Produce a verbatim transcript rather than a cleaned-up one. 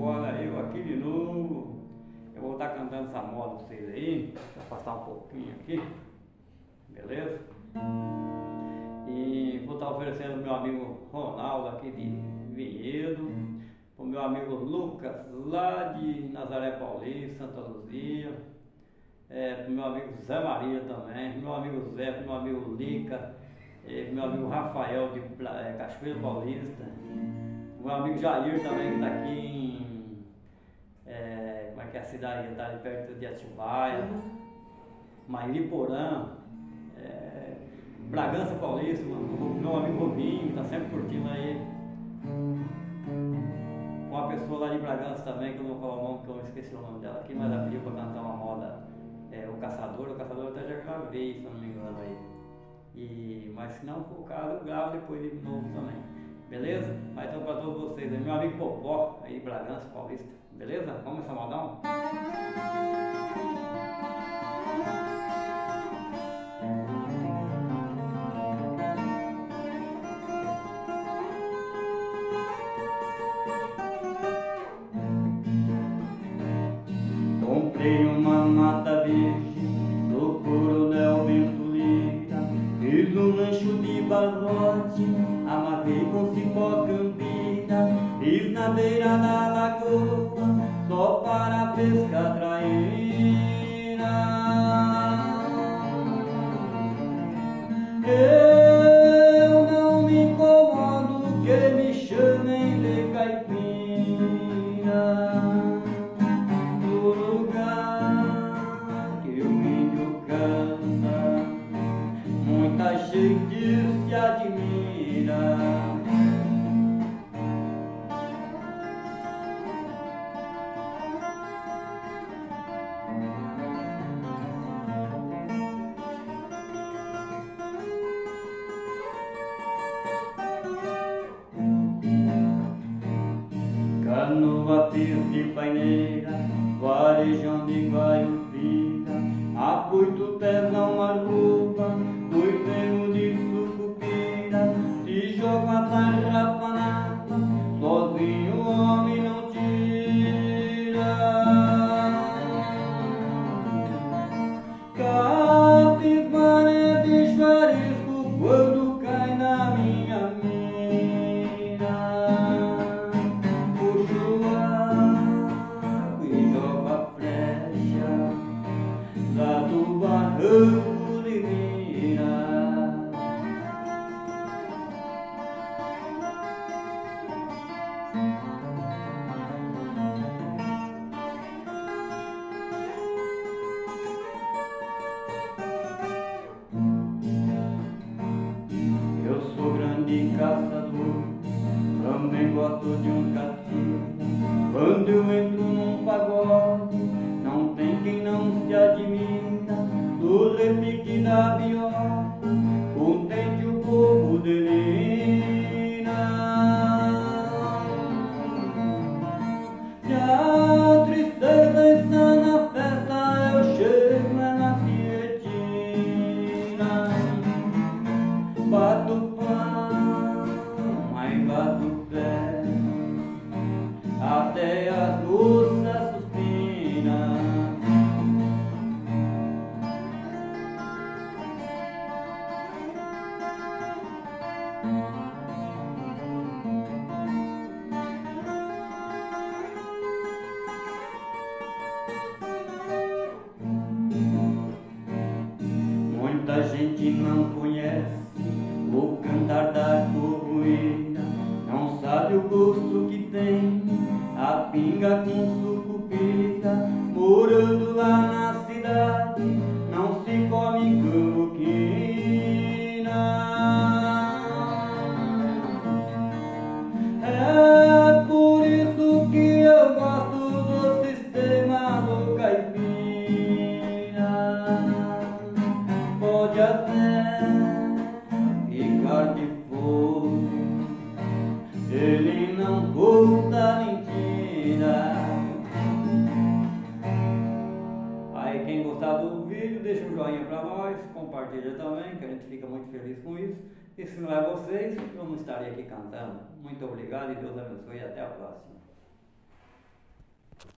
olha eu aqui de novo. Eu vou estar cantando essa moda pra vocês aí. Vou passar um pouquinho aqui, beleza? E vou estar oferecendo pro meu amigo Ronaldo aqui de Vinhedo, pro meu amigo Lucas lá de Nazaré Paulista, Santa Luzia, é, pro meu amigo Zé Maria também, pro meu amigo Zé, pro meu amigo Lica, é, pro meu amigo Rafael de é, Cachoeira Paulista, pro meu amigo Jair também que está aqui em, é, como é que é a cidade, está ali perto de Atibaia, Mairiporã, é, Bragança Paulista, o meu amigo Rubinho, que está sempre curtindo aí. Uma pessoa lá de Bragança também, que eu não vou falar o nome, que eu esqueci o nome dela aqui, mas ela pediu para cantar uma moda, é, o Caçador, o Caçador até já gravei, se eu não me engano aí. E, mas se não for o caso, eu gravo depois de novo também, beleza? Mas então para todos vocês aí, meu amigo Popó, aí de Bragança Paulista, beleza? Vamos essa modão? Comprei uma mata verde do Coronel Bento Lira, fiz um lancho de barrote, amarrei com cipó campina, fiz na beira da lagoa, só para pescar traíra. Eu não me incomodo que me chamem de caipira, muita gente se admira. Canoa, fio de paineira, varejão de guaiupira, apoito pés não arruba, fui pego de sucupira, se joga a tarrafa nada, sozinho o homem não tira. Capivara é bicho arisco quando cai na minha mira, puxo água e joga flecha lá do barranco de Mira. Eu sou grande caçador, também gosto de um catira. Quando eu entro num pagode, não tem quem não se admira do repique da viola, contente o povo delira. Se a tristeza está na festa, eu chego é na tietina, bato palma, aí bato pé, até as moças suspiram. Muita gente não conhece o cantar da corroeira, não sabe o gosto que tem a pinga com sucupira. Morando lá na cidade, não se come cambuquina. É por isso que eu gosto do sistema do caipira. Pode até ficar de fogo, ele não conta mentira. Aí quem gostar do vídeo, deixa um joinha pra nós, compartilha também, que a gente fica muito feliz com isso. E se não é vocês, eu não estaria aqui cantando. Muito obrigado e Deus abençoe e até a próxima.